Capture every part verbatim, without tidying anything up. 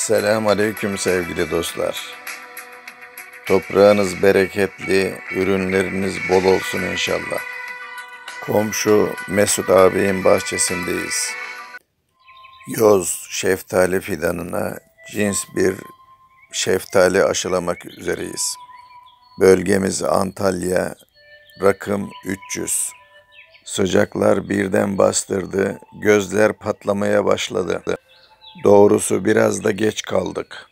Esselamu Aleyküm sevgili dostlar. Toprağınız bereketli, ürünleriniz bol olsun inşallah. Komşu Mesut ağabeyin bahçesindeyiz. Yoz şeftali fidanına cins bir şeftali aşılamak üzereyiz. Bölgemiz Antalya, rakım üç yüz. Sıcaklar birden bastırdı, gözler patlamaya başladı. Doğrusu biraz da geç kaldık.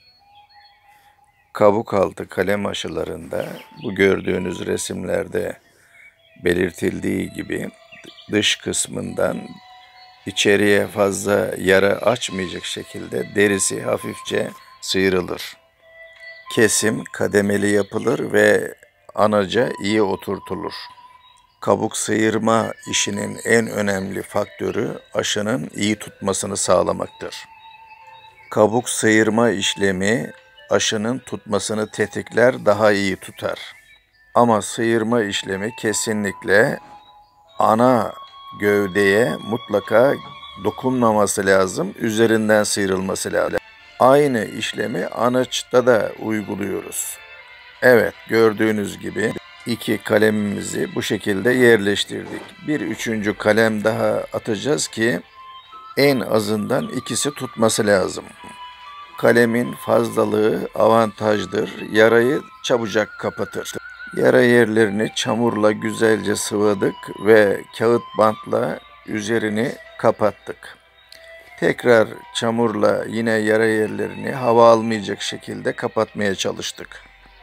Kabuk altı kalem aşılarında bu gördüğünüz resimlerde belirtildiği gibi dış kısmından içeriye fazla yara açmayacak şekilde derisi hafifçe sıyrılır. Kesim kademeli yapılır ve anaca iyi oturtulur. Kabuk sıyırma işinin en önemli faktörü aşının iyi tutmasını sağlamaktır. Kabuk sıyırma işlemi aşının tutmasını tetikler, daha iyi tutar. Ama sıyırma işlemi kesinlikle ana gövdeye mutlaka dokunmaması lazım, üzerinden sıyrılması lazım. Aynı işlemi anaçta da uyguluyoruz. Evet, gördüğünüz gibi iki kalemimizi bu şekilde yerleştirdik. Bir üçüncü kalem daha atacağız ki en azından ikisi tutması lazım. Kalemin fazlalığı avantajdır. Yarayı çabucak kapatır. Yara yerlerini çamurla güzelce sıvadık ve kağıt bantla üzerini kapattık. Tekrar çamurla yine yara yerlerini hava almayacak şekilde kapatmaya çalıştık.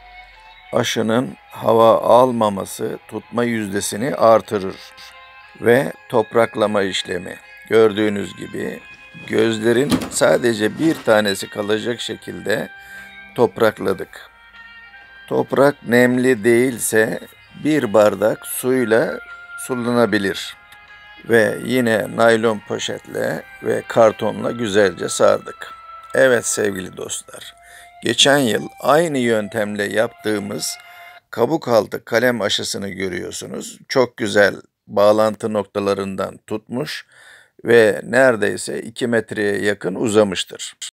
Aşının hava almaması tutma yüzdesini artırır. Ve topraklama işlemi. Gördüğünüz gibi gözlerin sadece bir tanesi kalacak şekilde toprakladık. Toprak nemli değilse bir bardak suyla sulanabilir. Ve yine naylon poşetle ve kartonla güzelce sardık. Evet sevgili dostlar, geçen yıl aynı yöntemle yaptığımız kabuk altı kalem aşısını görüyorsunuz. Çok güzel bağlantı noktalarından tutmuş ve neredeyse iki metreye yakın uzamıştır.